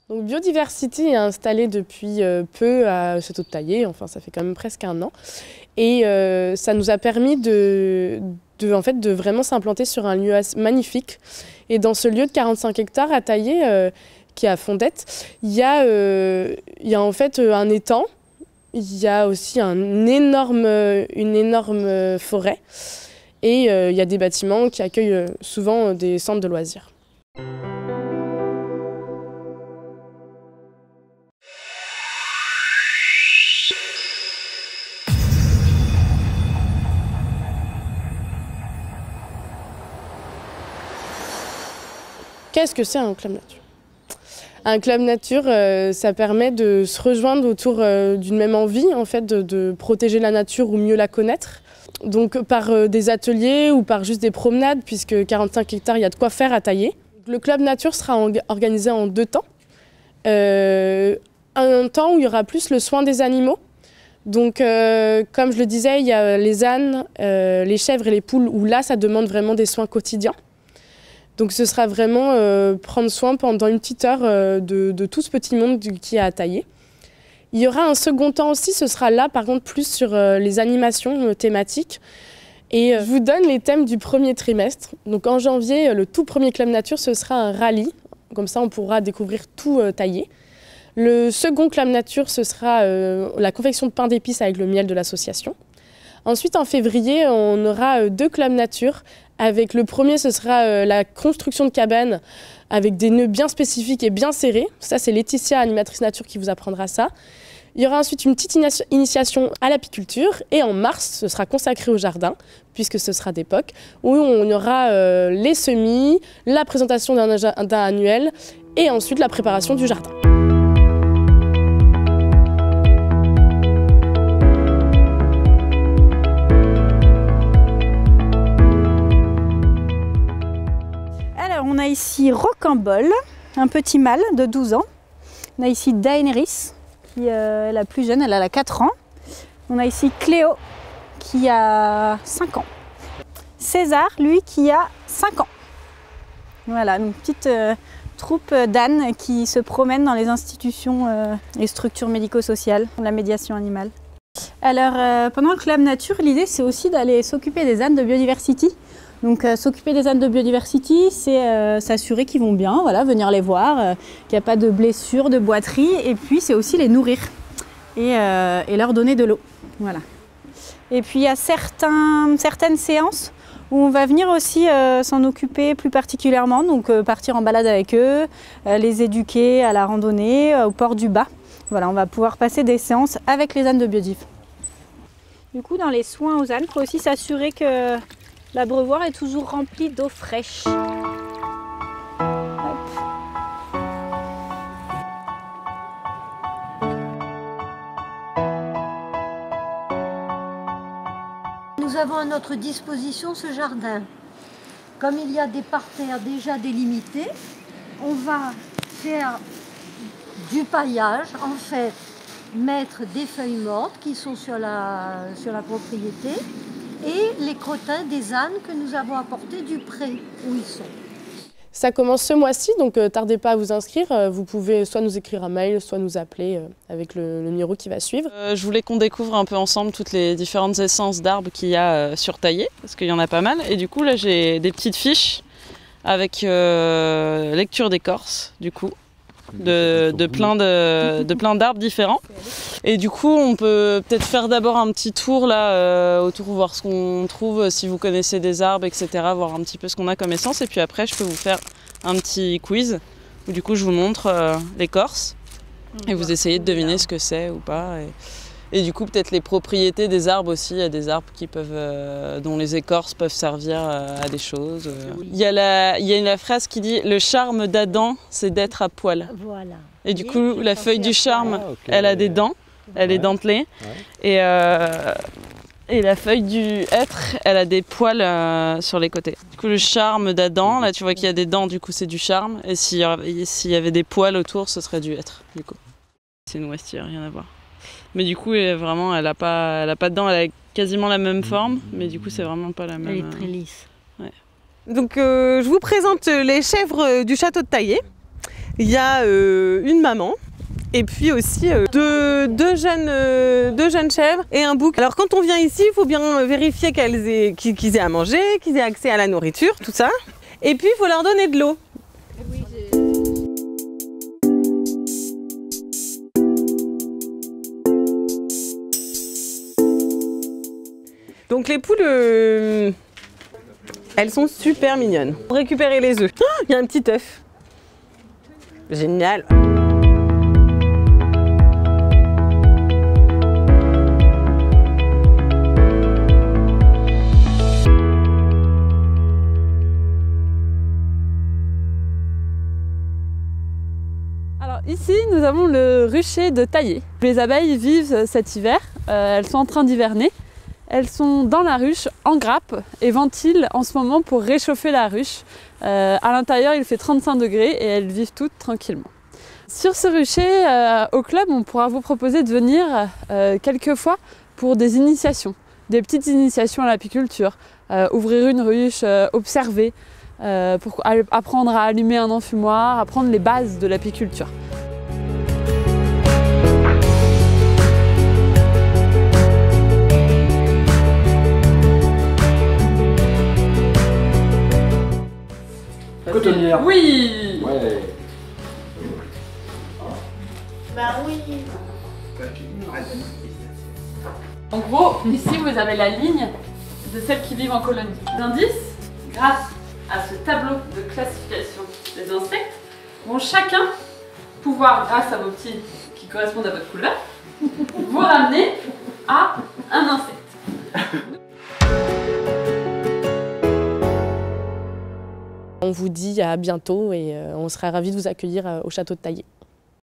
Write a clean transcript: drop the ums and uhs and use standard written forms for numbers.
Donc Biodiversity est installé depuis peu à Château de Taillé, enfin ça fait quand même presque 1 an. Et ça nous a permis de vraiment s'implanter sur un lieu magnifique. Et dans ce lieu de 45 hectares à Taillé, qui est à Fondette, il y a en fait un étang, il y a aussi une énorme forêt et il y a des bâtiments qui accueillent souvent des centres de loisirs. Qu'est-ce que c'est un club nature? Un club nature, ça permet de se rejoindre autour d'une même envie, en fait, de protéger la nature ou mieux la connaître. Donc par des ateliers ou par juste des promenades, puisque 45 hectares, il y a de quoi faire à Taillé. Le club nature sera organisé en 2 temps. Un temps où il y aura plus le soin des animaux. Donc comme je le disais, il y a les ânes, les chèvres et les poules, où là, ça demande vraiment des soins quotidiens. Donc ce sera vraiment prendre soin pendant une petite heure de tout ce petit monde qui est à Taillé. Il y aura un second temps aussi, ce sera là par contre plus sur les animations thématiques. Et je vous donne les thèmes du premier trimestre. Donc en janvier, le tout premier club nature, ce sera un rallye. Comme ça, on pourra découvrir tout Taillé. Le second club nature, ce sera la confection de pain d'épices avec le miel de l'association. Ensuite, en février, on aura 2 clubs nature. Avec le premier, ce sera la construction de cabanes avec des nœuds bien spécifiques et bien serrés. Ça, c'est Laetitia, animatrice nature, qui vous apprendra ça. Il y aura ensuite une petite initiation à l'apiculture. Et en mars, ce sera consacré au jardin, puisque ce sera d'époque, où on aura les semis, la présentation d'un annuel et ensuite la préparation du jardin. On a ici Rocambole, un petit mâle de 12 ans. On a ici Daenerys, qui est la plus jeune, elle a 4 ans. On a ici Cléo, qui a 5 ans. César, lui, qui a 5 ans. Voilà, une petite troupe d'ânes qui se promènent dans les institutions et structures médico-sociales, la médiation animale. Alors, pendant le club nature, l'idée, c'est aussi d'aller s'occuper des ânes de Biodiversity. Donc s'occuper des ânes de Biodiversity, c'est s'assurer qu'ils vont bien, voilà, venir les voir, qu'il n'y a pas de blessures, de boiteries, et puis c'est aussi les nourrir et leur donner de l'eau. Voilà. Et puis il y a certaines séances où on va venir aussi s'en occuper plus particulièrement, donc partir en balade avec eux, les éduquer à la randonnée, au port du Bas. Voilà, on va pouvoir passer des séances avec les ânes de Biodiv. Du coup, dans les soins aux ânes, il faut aussi s'assurer que l'abreuvoir est toujours rempli d'eau fraîche. Hop. Nous avons à notre disposition ce jardin. Comme il y a des parterres déjà délimités, on va faire du paillage, en fait, mettre des feuilles mortes qui sont sur la propriété, et les crottins des ânes que nous avons apportés du pré où ils sont. Ça commence ce mois-ci, donc tardez pas à vous inscrire. Vous pouvez soit nous écrire un mail, soit nous appeler avec le numéro qui va suivre. Je voulais qu'on découvre un peu ensemble toutes les différentes essences d'arbres qu'il y a sur Taillé, parce qu'il y en a pas mal. Et du coup, là, j'ai des petites fiches avec lecture d'écorce, du coup. De plein d'arbres différents. Et du coup, on peut peut-être faire d'abord un petit tour là, autour, voir ce qu'on trouve, si vous connaissez des arbres, etc. Voir un petit peu ce qu'on a comme essence. Et puis après, je peux vous faire un petit quiz où du coup, je vous montre l'écorce et vous essayez de deviner ce que c'est ou pas. Et du coup, peut-être les propriétés des arbres aussi. Il y a des arbres qui peuvent, dont les écorces peuvent servir à des choses. Il y a la phrase qui dit « Le charme d'Adam, c'est d'être à poil ». Voilà. Et du coup, la feuille du charme, elle a des dents, elle est dentelée. Et la feuille du hêtre, elle a des poils sur les côtés. Du coup, le charme d'Adam, là tu vois qu'il y a des dents, du coup c'est du charme. Et s'il y avait des poils autour, ce serait du hêtre, du coup. C'est une ouestie, rien à voir. Mais du coup, vraiment, elle a pas de dents, elle a quasiment la même forme, mais du coup, c'est vraiment pas la même. Elle est très lisse. Ouais. Donc, je vous présente les chèvres du château de Taillé. il y a une maman. Et puis aussi deux jeunes chèvres et un bouc. Alors quand on vient ici, il faut bien vérifier qu'ils aient à manger, qu'ils aient accès à la nourriture, tout ça. Et puis il faut leur donner de l'eau. Donc les poules, elles sont super mignonnes. Pour récupérer les œufs, il y a un petit œuf. Génial. Alors ici, nous avons le rucher de Taillé. Les abeilles vivent cet hiver, elles sont en train d'hiverner. Elles sont dans la ruche, en grappe, et ventilent en ce moment pour réchauffer la ruche. À l'intérieur, il fait 35 degrés et elles vivent toutes tranquillement. Sur ce rucher, au club, on pourra vous proposer de venir quelques fois pour des initiations, des petites initiations à l'apiculture, ouvrir une ruche, observer, pour apprendre à allumer un enfumoir, apprendre les bases de l'apiculture. Cotonnière. Oui. Ouais. Bah oui. En gros, ici vous avez la ligne de celles qui vivent en colonie. L'indice, grâce à ce tableau de classification des insectes, vont chacun pouvoir, grâce à vos petits qui correspondent à votre couleur, vous ramener à un insecte. On vous dit à bientôt et on sera ravis de vous accueillir au château de Taillé.